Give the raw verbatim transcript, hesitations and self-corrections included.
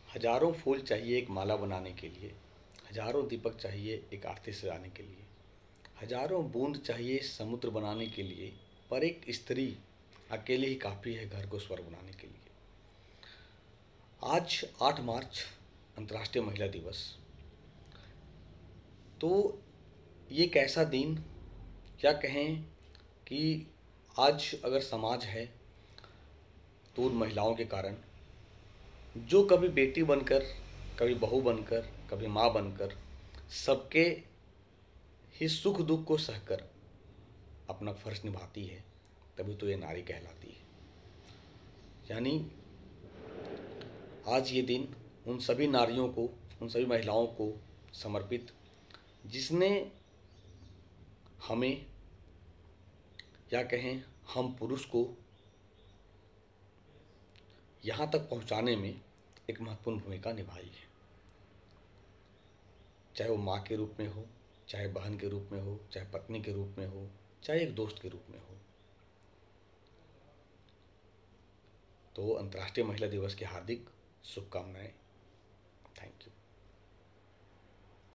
हजारों फूल चाहिए एक माला बनाने के लिए, हजारों दीपक चाहिए एक आरती सजाने के लिए, हजारों बूंद चाहिए समुद्र बनाने के लिए, पर एक स्त्री अकेली ही काफ़ी है घर को स्वर्ग बनाने के लिए। आज आठ मार्च अंतर्राष्ट्रीय महिला दिवस। तो ये एक ऐसा दिन, क्या कहें कि आज अगर समाज है तो उन महिलाओं के कारण जो कभी बेटी बनकर, कभी बहू बनकर, कभी माँ बनकर सबके ही सुख दुख को सहकर अपना फर्ज निभाती है, तभी तो ये नारी कहलाती है। यानी आज ये दिन उन सभी नारियों को, उन सभी महिलाओं को समर्पित जिसने हमें, या कहें हम पुरुष को यहाँ तक पहुँचाने में एक महत्वपूर्ण भूमिका निभाई है। चाहे वो माँ के रूप में हो, चाहे बहन के रूप में हो, चाहे पत्नी के रूप में हो, चाहे एक दोस्त के रूप में हो। तो अंतर्राष्ट्रीय महिला दिवस की हार्दिक शुभकामनाएं। Thank you.